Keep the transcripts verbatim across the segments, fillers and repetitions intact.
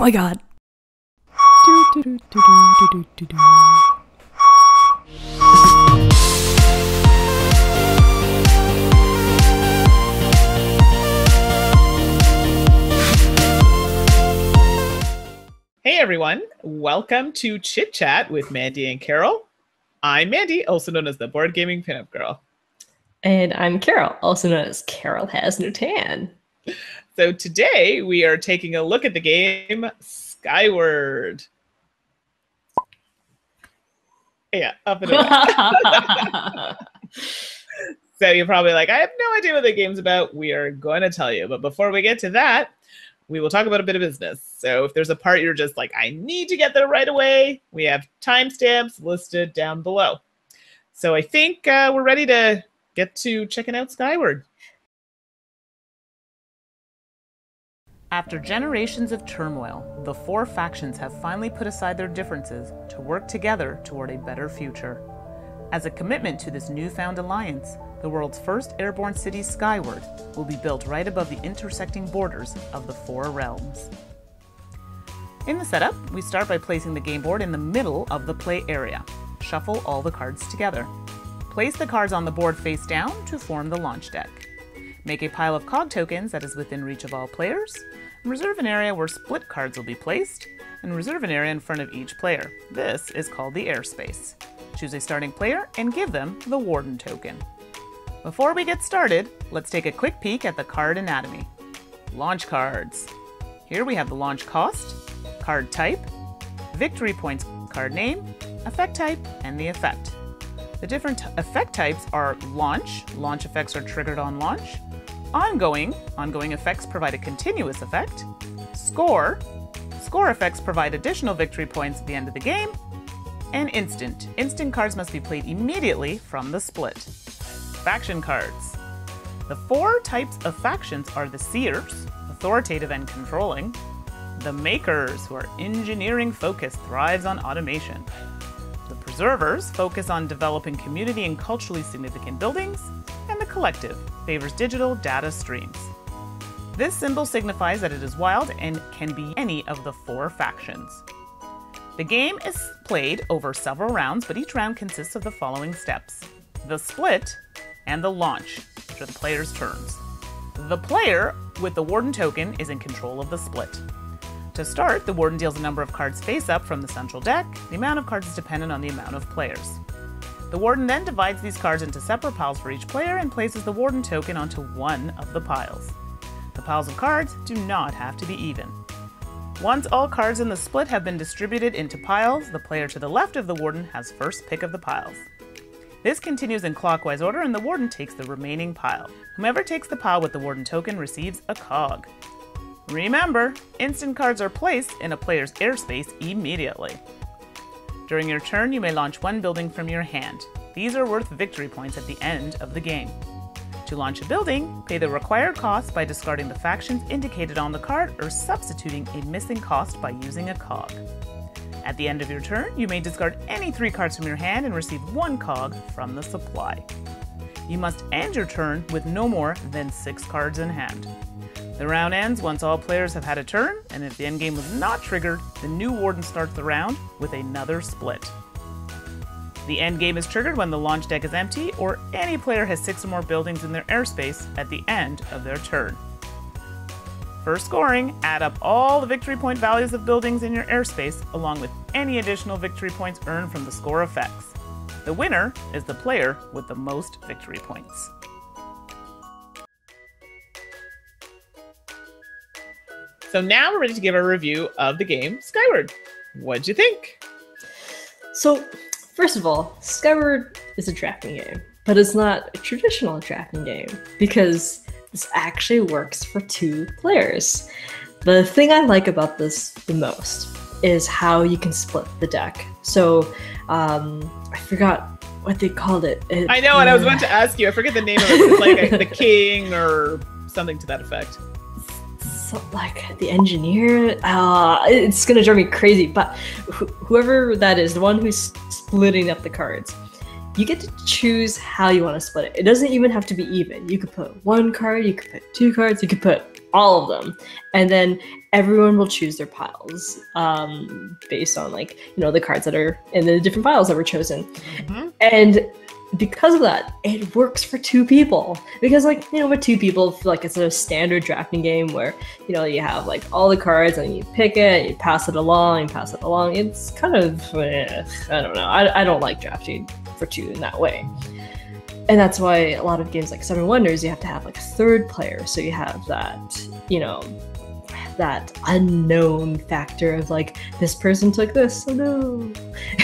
my god. Hey everyone, welcome to Chit Chat with Mandy and Carol. I'm Mandy, also known as the Board Gaming Pinup Girl. And I'm Carol, also known as Carol Has No Tan. So today we are taking a look at the game Skyward. Yeah, up and away. So you're probably like, I have no idea what the game's about. We are going to tell you. But before we get to that, we will talk about a bit of business. So if there's a part you're just like, I need to get there right away, we have timestamps listed down below. So I think uh, we're ready to get to checking out Skyward. After generations of turmoil, the four factions have finally put aside their differences to work together toward a better future. As a commitment to this newfound alliance, the world's first airborne city, Skyward, will be built right above the intersecting borders of the four realms. In the setup, we start by placing the game board in the middle of the play area. Shuffle all the cards together. Place the cards on the board face down to form the launch deck. Make a pile of cog tokens that is within reach of all players. Reserve an area where split cards will be placed, and reserve an area in front of each player. This is called the airspace. Choose a starting player and give them the Warden token. Before we get started, let's take a quick peek at the card anatomy. Launch cards. Here we have the launch cost, card type, victory points card name, effect type, and the effect. The different effect types are launch, launch effects are triggered on launch, ongoing, ongoing effects provide a continuous effect, score, score effects provide additional victory points at the end of the game, and instant, instant cards must be played immediately from the split. Faction cards. The four types of factions are the Seers, authoritative and controlling, the Makers, who are engineering focused, thrives on automation, the Preservers focus on developing community and culturally significant buildings, and the Collective favors digital data streams. This symbol signifies that it is wild and can be any of the four factions. The game is played over several rounds, but each round consists of the following steps: the split and the launch, which are the player's turns. The player with the Warden token is in control of the split. To start, the Warden deals a number of cards face up from the central deck. The amount of cards is dependent on the amount of players. The Warden then divides these cards into separate piles for each player and places the Warden token onto one of the piles. The piles of cards do not have to be even. Once all cards in the split have been distributed into piles, the player to the left of the Warden has first pick of the piles. This continues in clockwise order and the Warden takes the remaining pile. Whomever takes the pile with the Warden token receives a cog. Remember, instant cards are placed in a player's airspace immediately. During your turn, you may launch one building from your hand. These are worth victory points at the end of the game. To launch a building, pay the required cost by discarding the factions indicated on the card or substituting a missing cost by using a cog. At the end of your turn, you may discard any three cards from your hand and receive one cog from the supply. You must end your turn with no more than six cards in hand. The round ends once all players have had a turn, and if the endgame was not triggered, the new Warden starts the round with another split. The endgame is triggered when the launch deck is empty or any player has six or more buildings in their airspace at the end of their turn. For scoring, add up all the victory point values of buildings in your airspace along with any additional victory points earned from the score effects. The winner is the player with the most victory points. So now we're ready to give a review of the game Skyward. What'd you think? So, first of all, Skyward is a drafting game, but it's not a traditional drafting game because this actually works for two players. The thing I like about this the most is how you can split the deck. So, um, I forgot what they called it. it I know, and uh, I was about to ask you. I forget the name of it. It's like a, the king or something to that effect. So, like the engineer, uh, it's gonna drive me crazy. But wh whoever that is, the one who's splitting up the cards, you get to choose how you want to split it. It doesn't even have to be even. You could put one card, you could put two cards, you could put all of them, and then everyone will choose their piles um, based on like you know the cards that are in the different piles that were chosen, mm-hmm. and because of that, it works for two people. Because like you know, with two people, like it's a standard drafting game where you know you have like all the cards and you pick it, you pass it along, you pass it along. It's kind of eh, I don't know. I I don't like drafting for two in that way. And that's why a lot of games like Seven Wonders, you have to have like a third player. So you have that, you know, that unknown factor of like, this person took this, oh no.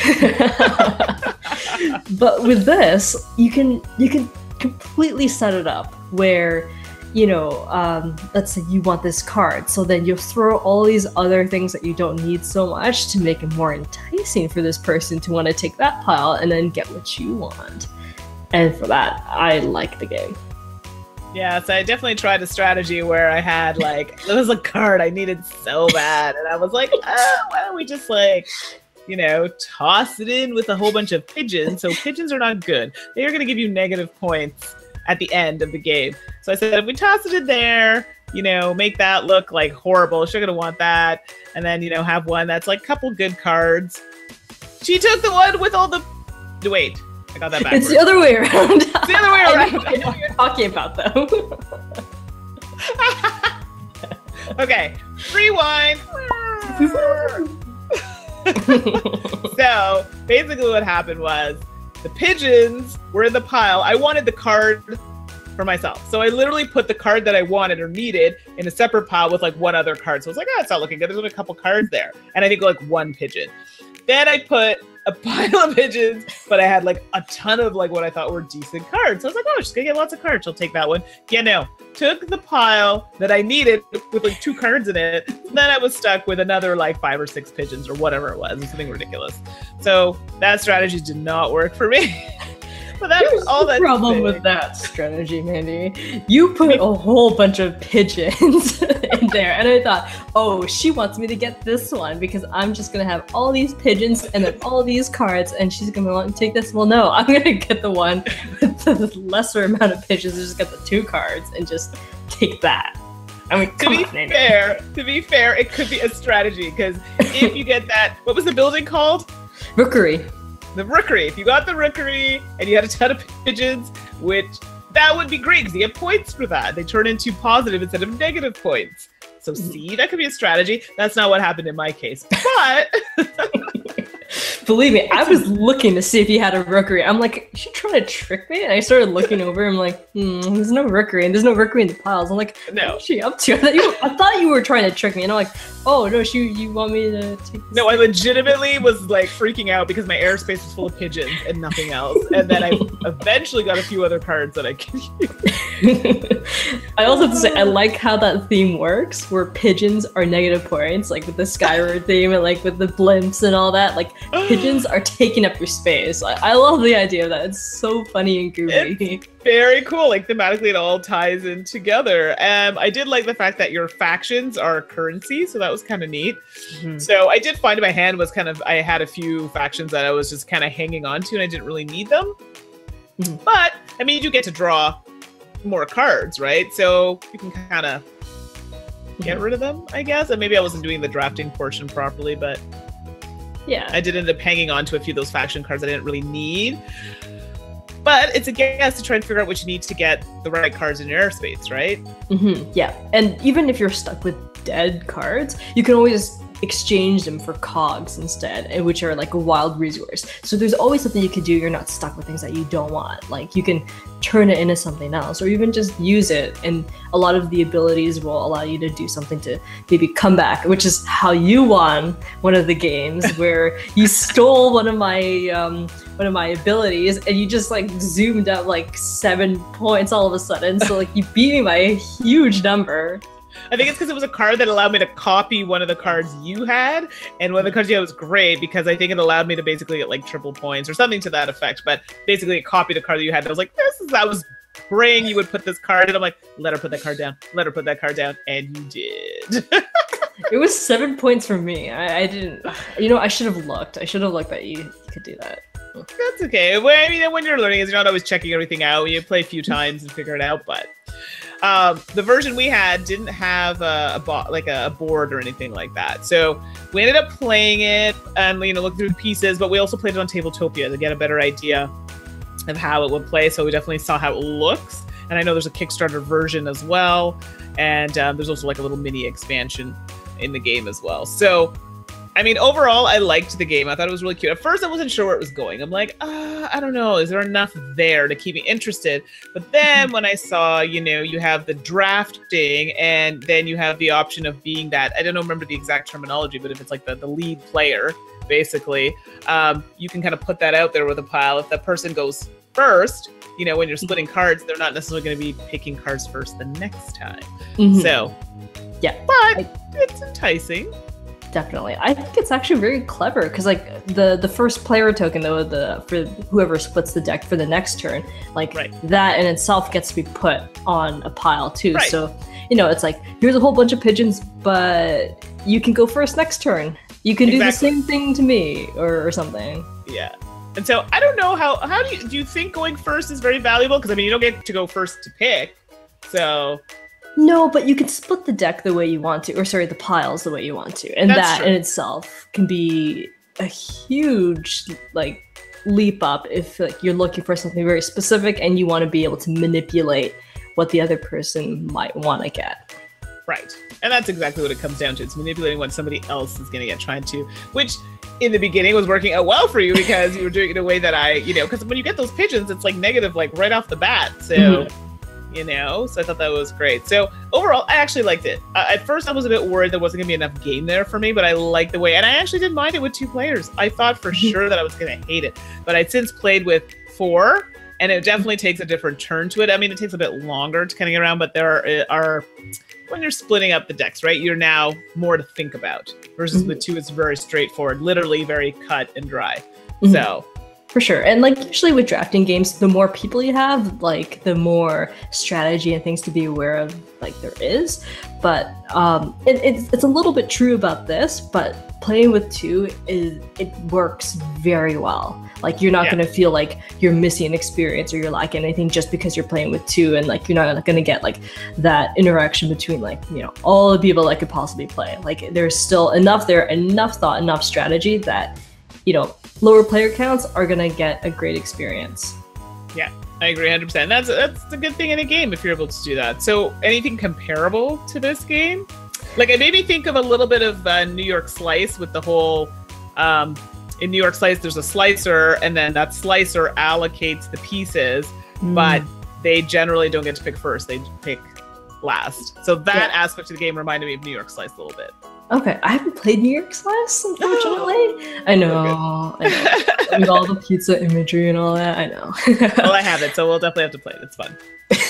But with this, you can you can completely set it up where, you know, um, let's say you want this card. So then you'll throw all these other things that you don't need so much to make it more enticing for this person to want to take that pile and then get what you want. And for that, I like the game. Yeah, so I definitely tried a strategy where I had like, there was a card I needed so bad. And I was like, oh, why don't we just like, you know, toss it in with a whole bunch of pigeons. So pigeons are not good. They are going to give you negative points at the end of the game. So I said, if we toss it in there, you know, make that look like horrible. She's going to want that. And then, you know, have one that's like a couple good cards. She took the one with all the, wait. I got that backwards. It's the other way around. It's the other way around. I know, I know what you're talking about, though. Okay, rewind. So basically, what happened was the pigeons were in the pile. I wanted the card for myself, so I literally put the card that I wanted or needed in a separate pile with like one other card. So I was like, oh, it's not looking good. There's only a couple cards there, and I think like one pigeon. Then I put a pile of pigeons, but I had like a ton of like what I thought were decent cards. So I was like, oh, she's gonna get lots of cards. She'll take that one. Yeah, no. Took the pile that I needed with like two cards in it. Then I was stuck with another like five or six pigeons or whatever it was. It was something ridiculous. So that strategy did not work for me. But that's Here's all the that problem with that strategy, Mandy. You put a whole bunch of pigeons in there, and I thought, oh, she wants me to get this one because I'm just gonna have all these pigeons and then all these cards, and she's gonna want to take this. Well, no, I'm gonna get the one with the lesser amount of pigeons and just get the two cards and just take that. I mean, to be on, Mandy. fair, to be fair, it could be a strategy because if you get that, what was the building called? Rookery. The rookery. If you got the rookery and you had a ton of pigeons, which that would be great because you get points for that. They turn into positive instead of negative points. So see, that could be a strategy. That's not what happened in my case. But believe me, I was looking to see if he had a rookery. I'm like, is she trying to trick me? And I started looking over. I'm like, hmm, there's no rookery, and there's no rookery in the piles. I'm like, no. What's she up to? I thought, you, I thought you were trying to trick me. And I'm like, oh no, she, you want me to take this? No, I legitimately was like freaking out because my airspace was full of pigeons and nothing else. And then I eventually got a few other cards that I can use. I also have to say, I like how that theme works, where pigeons are negative points, like with the Skyward theme and like with the blimps and all that. Like, pigeons are taking up your space. I, I love the idea of that. It's so funny and goofy. It's very cool. Like, thematically, it all ties in together. Um, I did like the fact that your factions are currency, so that was kind of neat. Mm-hmm. So I did find in my hand was kind of, I had a few factions that I was just kind of hanging on to and I didn't really need them. Mm-hmm. But, I mean, you do get to draw more cards, right? So you can kind of get rid of them, I guess. And maybe I wasn't doing the drafting portion properly, but yeah, I did end up hanging on to a few of those faction cards I didn't really need. But it's a guess to try and figure out what you need to get the right cards in your airspace, right? Mm-hmm. Yeah, and even if you're stuck with dead cards, you can always exchange them for cogs instead, which are like a wild resource. So there's always something you could do. You're not stuck with things that you don't want. Like, you can turn it into something else, or even just use it, and a lot of the abilities will allow you to do something to maybe come back, which is how you won one of the games where you stole one of my um one of my abilities and you just like zoomed up like seven points all of a sudden. So like, you beat me by a huge number. I think it's because it was a card that allowed me to copy one of the cards you had, and one of the cards you had was great because I think it allowed me to basically get like triple points or something to that effect. But basically, it copied the card that you had. And I was like, "This is." I was praying you would put this card, and I'm like, "Let her put that card down. Let her put that card down," and you did. It was seven points for me. I, I didn't. You know, I should have looked. I should have looked that you, you could do that. That's okay. Well, I mean, when you're learning, is you're not always checking everything out. You play a few times and figure it out, but. um, the version we had didn't have a, a bo- like a, a board or anything like that. So we ended up playing it and you know looked through the pieces, but we also played it on Tabletopia to get a better idea of how it would play. So we definitely saw how it looks. And I know there's a Kickstarter version as well. And um, there's also like a little mini expansion in the game as well. So, I mean, overall, I liked the game. I thought it was really cute. At first, I wasn't sure where it was going. I'm like, uh, I don't know. Is there enough there to keep me interested? But then when I saw, you know, you have the drafting and then you have the option of being that, I don't know, remember the exact terminology, but if it's like the, the lead player, basically, um, you can kind of put that out there with a pile. If that person goes first, you know, when you're splitting cards, they're not necessarily going to be picking cards first the next time. Mm-hmm. So, yeah, but I, it's enticing. Definitely, I think it's actually very clever because, like, the the first player token, though, the for whoever splits the deck for the next turn, like right. that in itself gets to be put on a pile too. Right. So, you know, it's like here's a whole bunch of pigeons, but you can go first next turn. You can do exactly. the same thing to me, or, or something. Yeah. And so I don't know how how do you do you think going first is very valuable? Because I mean you don't get to go first to pick. So no, but you can split the deck the way you want to, or sorry, the piles the way you want to. And That's that true. in itself can be a huge like leap up if like you're looking for something very specific and you want to be able to manipulate what the other person might want to get. Right. And that's exactly what it comes down to. It's manipulating what somebody else is going to get, trying to, which in the beginning was working out well for you because you were doing it in a way that I, you know, because when you get those pigeons, it's like negative, like right off the bat. So, mm-hmm. you know, so I thought that was great. So overall, I actually liked it. Uh, at first, I was a bit worried there wasn't going to be enough game there for me, but I liked the way, and I actually didn't mind it with two players. I thought for sure that I was going to hate it, but I'd since played with four, and it definitely takes a different turn to it. I mean, it takes a bit longer to kind of get around, but there are, are when you're splitting up the decks, right, you're now more to think about versus mm-hmm. the two is very straightforward, literally very cut and dry. Mm-hmm. So for sure. And like usually with drafting games, the more people you have, like the more strategy and things to be aware of like there is. But um it, it's it's a little bit true about this, but playing with two is it works very well. Like you're not yeah. going to feel like you're missing an experience or you're lacking anything just because you're playing with two, and like you're not going to get like that interaction between like, you know, all the people that could possibly play. Like there's still enough there, enough thought, enough strategy that, you know, lower player counts are going to get a great experience. Yeah, I agree one hundred percent. That's that's a good thing in a game if you're able to do that. So anything comparable to this game? Like it made me think of a little bit of uh, New York Slice with the whole, um, in New York Slice, there's a slicer, and then that slicer allocates the pieces, mm. but they generally don't get to pick first. They pick last. So that yeah. aspect of the game reminded me of New York Slice a little bit. Okay, I haven't played New York Slice, unfortunately. I know, I know. With all the pizza imagery and all that, I know. Well, I have it, so we'll definitely have to play it. It's fun.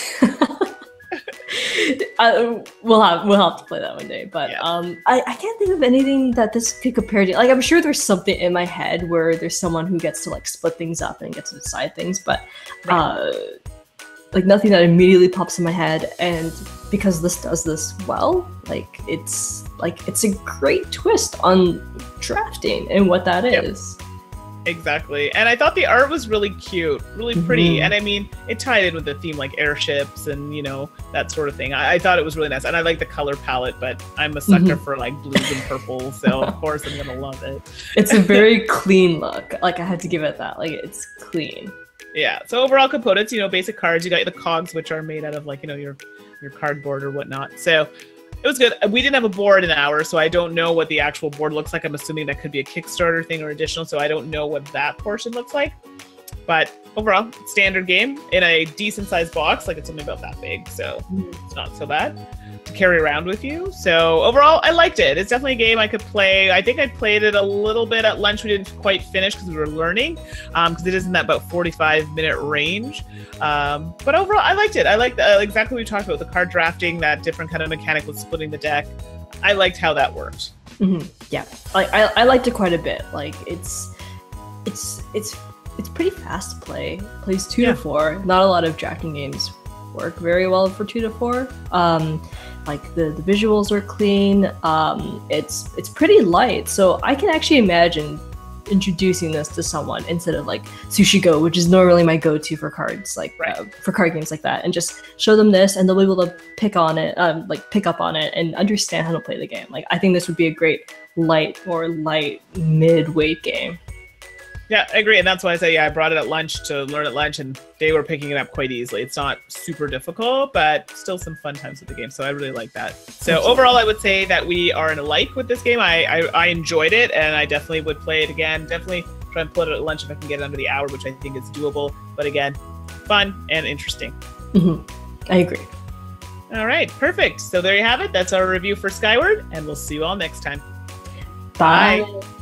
I, we'll have we'll have to play that one day, but yeah. um, I, I can't think of anything that this could compare to. Like, I'm sure there's something in my head where there's someone who gets to like split things up and gets to decide things, but right. uh, like nothing that immediately pops in my head. And because this does this well, like it's like it's a great twist on drafting and what that yep. is. Exactly. And I thought the art was really cute, really pretty. Mm-hmm. And I mean, it tied in with the theme like airships and, you know, that sort of thing. I, I thought it was really nice. And I like the color palette, but I'm a sucker mm-hmm. for like blues and purples. So of course I'm going to love it. It's a very clean look. Like I had to give it that. Like it's clean. Yeah. So overall components, you know, basic cards. You got the cogs, which are made out of like, you know, your, your cardboard or whatnot. So it was good. We didn't have a board in ours, so I don't know what the actual board looks like. I'm assuming that could be a Kickstarter thing or additional, so I don't know what that portion looks like. But overall, standard game in a decent sized box. Like it's only about that big, so it's not so bad to carry around with you. So overall, I liked it. It's definitely a game I could play. I think I played it a little bit at lunch. We didn't quite finish because we were learning, because um, it is in that about forty-five minute range. Um, but overall, I liked it. I liked uh, exactly what we talked about, the card drafting, that different kind of mechanic with splitting the deck. I liked how that worked. Mm-hmm. Yeah, like I, I liked it quite a bit. Like it's, it's, it's, it's pretty fast to play. Plays two yeah. to four. Not a lot of drafting games work very well for two to four. Um, like the, the visuals are clean. Um, it's it's pretty light, so I can actually imagine introducing this to someone instead of like Sushi Go, which is normally my go-to for cards, like Right. uh, for card games like that, and just show them this, and they'll be able to pick on it, um, like pick up on it, and understand how to play the game. Like I think this would be a great light or light mid-weight game. Yeah, I agree. And that's why I say, yeah, I brought it at lunch to learn at lunch, and they were picking it up quite easily. It's not super difficult, but still some fun times with the game. So I really like that. So overall, I would say that we are in a like with this game. I, I, I enjoyed it, and I definitely would play it again. Definitely try and pull it at lunch if I can get it under the hour, which I think is doable. But again, fun and interesting. Mm-hmm. I agree. All right, perfect. So there you have it. That's our review for Skyward, and we'll see you all next time. Bye. Bye.